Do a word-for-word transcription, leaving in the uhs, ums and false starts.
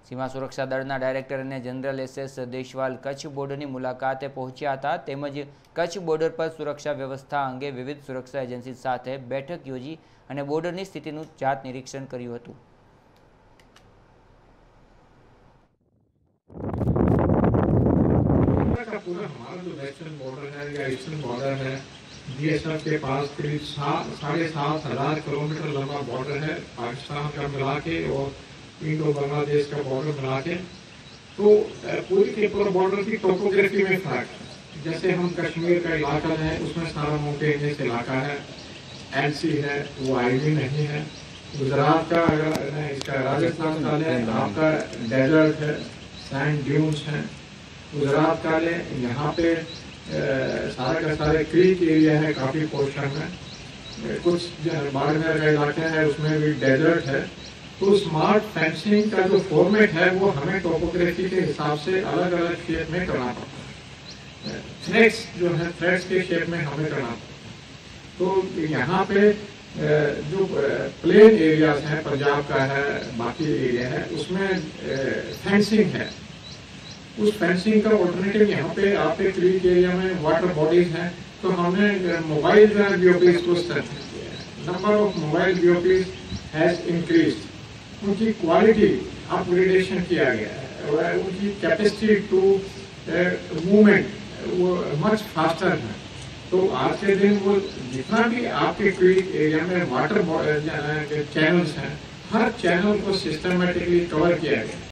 सीमा सुरक्षा दळना डायरेक्टर અને general S S Deswal Kutch બોર્ડરની મુલાકાતે પહોંચ્યા હતા તેમજ કચ્છ બોર્ડર પર સુરક્ષા વ્યવસ્થા અંગે વિવિધ સુરક્ષા એજન્સી સાથે બેઠક યોજી અને બોર્ડરની સ્થિતિનું જાત નિરીક્ષણ કર્યું હતું। पूरा हमारा जो वेस्टर्न बॉर्डर है या ईस्टर्न बॉर्डर है, बीएसएफ के पास करीब साढ़े सात हजार किलोमीटर लंबा बॉर्डर है पाकिस्तान का मिला के और इंडो बांग्लादेश का बॉर्डर मिला के। तो पूरी के पूरा बॉर्डर की टोपोग्राफी में फर्क है। जैसे हम कश्मीर का इलाका है उसमें सारा माउंटेनियस इलाका है, एलसी है, वो आईवी नहीं है। गुजरात का अगर इसका राजस्थान का ले आपका डेजर्ट है, सैंड ड्यून्स हैं। गुजरात का ले यहाँ पे सारे का सारे क्रीक एरिया है, काफ़ी पोर्शन में कुछ बाड़मेर का इलाका है उसमें भी डेजर्ट है। तो स्मार्ट फेंसिंग का जो फॉर्मेट है वो हमें टोपोग्राफी के हिसाब से अलग अलग शेप में करना पड़ता है। थ्रेड्स जो है थ्रेड्स के शेप में हमें करना पड़ता है। तो यहाँ पे जो प्लेन एरियाज हैं, पंजाब का है, बाकी एरिया है, उसमें फेंसिंग है। उस फेंसिंग का ऑल्टरनेटिव यहाँ पे आपके क्रीक एरिया में वाटर बॉडीज हैं, तो हमने मोबाइल बीओपीज को स्ट्रेंथन किया है। Number of mobile BOPs has increased, उनकी क्वालिटी अपग्रेडेशन किया गया है, उनकी कैपेसिटी टू मूवमेंट वो मच फास्टर है। तो आज के दिन वो जितना भी आपके क्रीक एरिया में वाटर चैनल्स हैं, हर चैनल को सिस्टमेटिकली कवर किया गया।